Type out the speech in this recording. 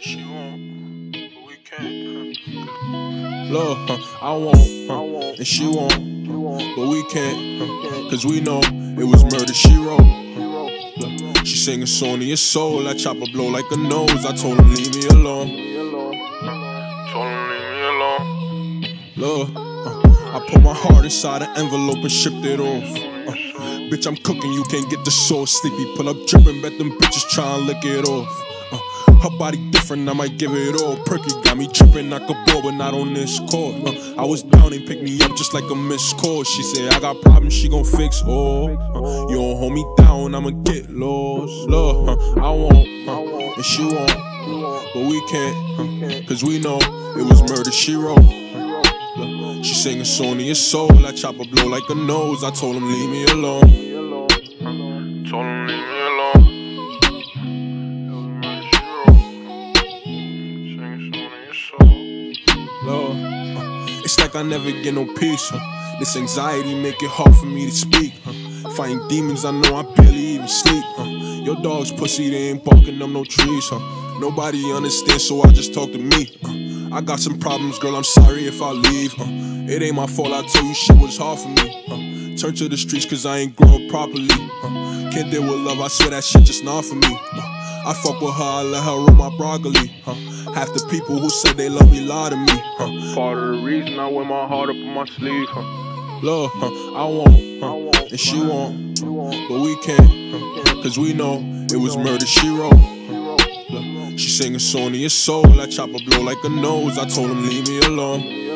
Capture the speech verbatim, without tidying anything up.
She won't, but we can't. Look, huh, I won't, huh, and she won't, but we can't, huh, cause we know it was murder she wrote. Look, she singing Sony soul, I chop a blow like a nose. I told him leave me alone. Told him leave me alone. Look, uh, I put my heart inside an envelope and shipped it off. Uh, bitch, I'm cooking, you can't get the sauce. Sleepy, pull up dripping, bet them bitches try and lick it off. Uh, her body different, I might give it all. Perky got me tripping, I could ball, but not on this court. Uh, I was down and picked me up just like a missed call. She said, I got problems, she gon' fix all. Uh, you don't hold me down, I'ma get lost. Look, uh, I won't, uh, and she won't, but we can't, uh, cause we know it was murder she wrote. Uh, she singing Sony soul, I chop a blow like a nose. I told him leave me alone. Told him leave me alone. Lord, uh, it's like I never get no peace. Huh? This anxiety make it hard for me to speak. Huh? Fighting demons, I know I barely even sleep. Huh? Your dog's pussy, they ain't barking up no trees. Huh? Nobody understands, so I just talk to me. Uh, I got some problems, girl, I'm sorry if I leave. Uh, it ain't my fault, I told you shit was hard for me. Uh, turn to the streets cause I ain't grow up properly. Uh, can't deal with love, I swear that shit just not for me. Uh, I fuck with her, I let her roll my broccoli. Uh, half the people who said they love me lie to me. Uh, part of the reason I wear my heart up on my sleeve. Uh, Love, huh, I won't, huh, and she won't, uh, but we can't, uh, cause we know it was murder she wrote. Uh, she singing Sony soul, I chop a blow like a nose. I told him leave me alone.